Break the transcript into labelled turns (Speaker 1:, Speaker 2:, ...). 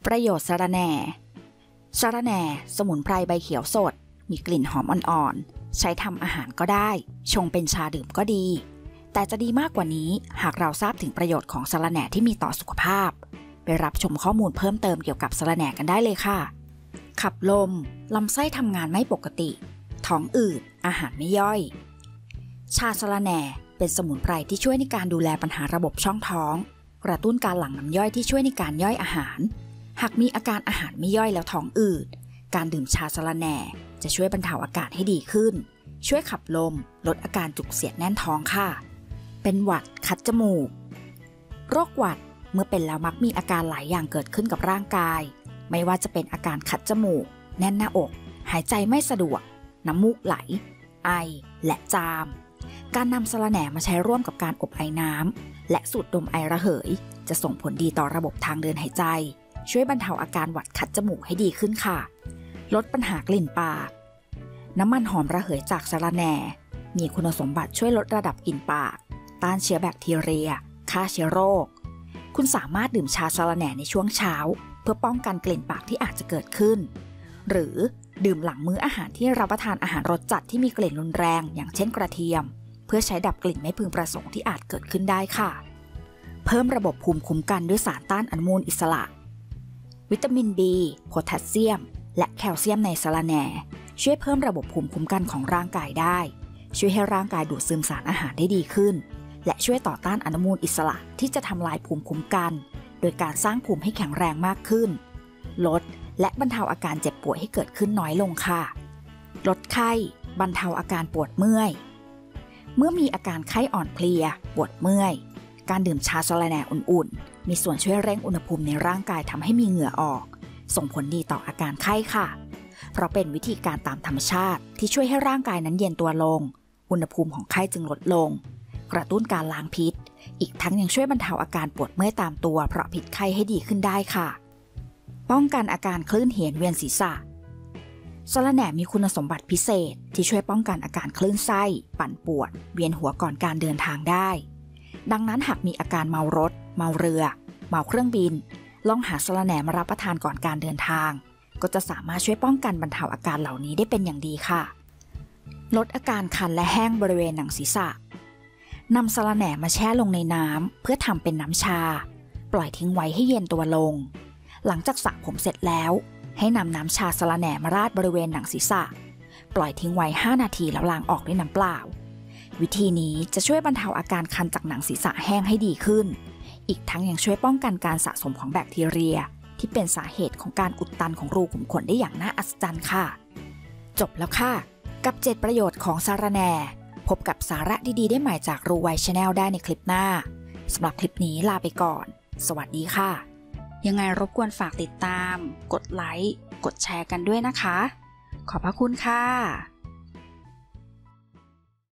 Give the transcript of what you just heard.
Speaker 1: ประโยชน์สะระแหน่สะระแหน่สมุนไพรใบเขียวสดมีกลิ่นหอมอ่อนๆใช้ทำอาหารก็ได้ชงเป็นชาดื่มก็ดีแต่จะดีมากกว่านี้หากเราทราบถึงประโยชน์ของสะระแหน่ที่มีต่อสุขภาพไปรับชมข้อมูลเพิ่มเติมเกี่ยวกับสะระแหน่กันได้เลยค่ะขับลมลำไส้ทำงานไม่ปกติท้องอืดอาหารไม่ย่อยชาสะระแหน่เป็นสมุนไพรที่ช่วยในการดูแลปัญหาระบบช่องท้องกระตุ้นการหลั่งน้ำย่อยที่ช่วยในการย่อยอาหารหากมีอาการอาหารไม่ย่อยแล้วท้องอืดการดื่มชาสะระแหน่จะช่วยบรรเทาอาการให้ดีขึ้นช่วยขับลมลดอาการจุกเสียดแน่นท้องค่ะเป็นหวัดคัดจมูกโรคหวัดเมื่อเป็นแล้วมักมีอาการหลายอย่างเกิดขึ้นกับร่างกายไม่ว่าจะเป็นอาการคัดจมูกแน่นหน้าอกหายใจไม่สะดวกน้ำมูกไหลไอและจามการนำสะระแหน่มาใช้ร่วมกับการอบไอน้ำและสูดดมไอระเหยจะส่งผลดีต่อระบบทางเดินหายใจช่วยบรรเทาอาการหวัดคัดจมูกให้ดีขึ้นค่ะลดปัญหากลิ่นปากน้ำมันหอมระเหยจากสะระแหน่มีคุณสมบัติช่วยลดระดับกลิ่นปากต้านเชื้อแบคทีเรียฆ่าเชื้อโรคคุณสามารถดื่มชาสะระแหน่ในช่วงเช้าเพื่อป้องกันกลิ่นปากที่อาจจะเกิดขึ้นหรือดื่มหลังมื้ออาหารที่รับประทานอาหารรสจัดที่มีกลิ่นรุนแรงอย่างเช่นกระเทียมเพื่อใช้ดับกลิ่นไม่พึงประสงค์ที่อาจเกิดขึ้นได้ค่ะเพิ่มระบบภูมิคุ้มกันด้วยสารต้านอนุมูลอิสระวิตามิน B โพแทสเซียมและแคลเซียมในสะระแหน่ช่วยเพิ่มระบบภูมิคุ้มกันของร่างกายได้ช่วยให้ร่างกายดูดซึมสารอาหารได้ดีขึ้นและช่วยต่อต้านอนุมูลอิสระที่จะทำลายภูมิคุ้มกันโดยการสร้างภูมิให้แข็งแรงมากขึ้นลดและบรรเทาอาการเจ็บป่วยให้เกิดขึ้นน้อยลงค่ะลดไข้บรรเทาอาการปวดเมื่อยเมื่อมีอาการไข้อ่อนเพลียปวดเมื่อยการดื่มชาสะระแหน่อุ่นๆมีส่วนช่วยเร่งอุณหภูมิในร่างกายทำให้มีเหงื่อออกส่งผลดีต่ออาการไข้ค่ะเพราะเป็นวิธีการตามธรรมชาติที่ช่วยให้ร่างกายนั้นเย็นตัวลงอุณหภูมิของไข้จึงลดลงกระตุ้นการล้างพิษอีกทั้งยังช่วยบรรเทาอาการปวดเมื่อยตามตัวเพราะพิษไข้ให้ดีขึ้นได้ค่ะป้องกันอาการคลื่นเหียนเวียนศีรษะสะระแหน่มีคุณสมบัติพิเศษที่ช่วยป้องกันอาการคลื่นไส้ปั่นป่วนเวียนหัวก่อนการเดินทางได้ดังนั้นหากมีอาการเมารถเมาเรือเมาเครื่องบินลองหาสะระแหน่มารับประทานก่อนการเดินทางก็จะสามารถช่วยป้องกันบรรเทาอาการเหล่านี้ได้เป็นอย่างดีค่ะลดอาการคันและแห้งบริเวณหนังศีรษะนำสะระแหน่มาแช่ลงในน้ำเพื่อทำเป็นน้ำชาปล่อยทิ้งไว้ให้เย็นตัวลงหลังจากสระผมเสร็จแล้วให้นำน้ำชาสะระแหน่มาราดบริเวณหนังศีรษะปล่อยทิ้งไว้5 นาทีแล้วล้างออกด้วยน้ำเปล่าวิธีนี้จะช่วยบรรเทาอาการคันจากหนังศีรษะแห้งให้ดีขึ้นอีกทั้งยังช่วยป้องกันการสะสมของแบคทีเรียที่เป็นสาเหตุของการอุดตันของรูขุมขนได้อย่างน่าอัศจรรย์ค่ะจบแล้วค่ะกับ7ประโยชน์ของสะระแหน่พบกับสาระดีๆได้ใหม่จากรูไว Channel ได้ในคลิปหน้าสำหรับคลิปนี้ลาไปก่อนสวัสดีค่ะยังไงรบกวนฝากติดตามกดไลค์กดแชร์กันด้วยนะคะขอบพระคุณค่ะ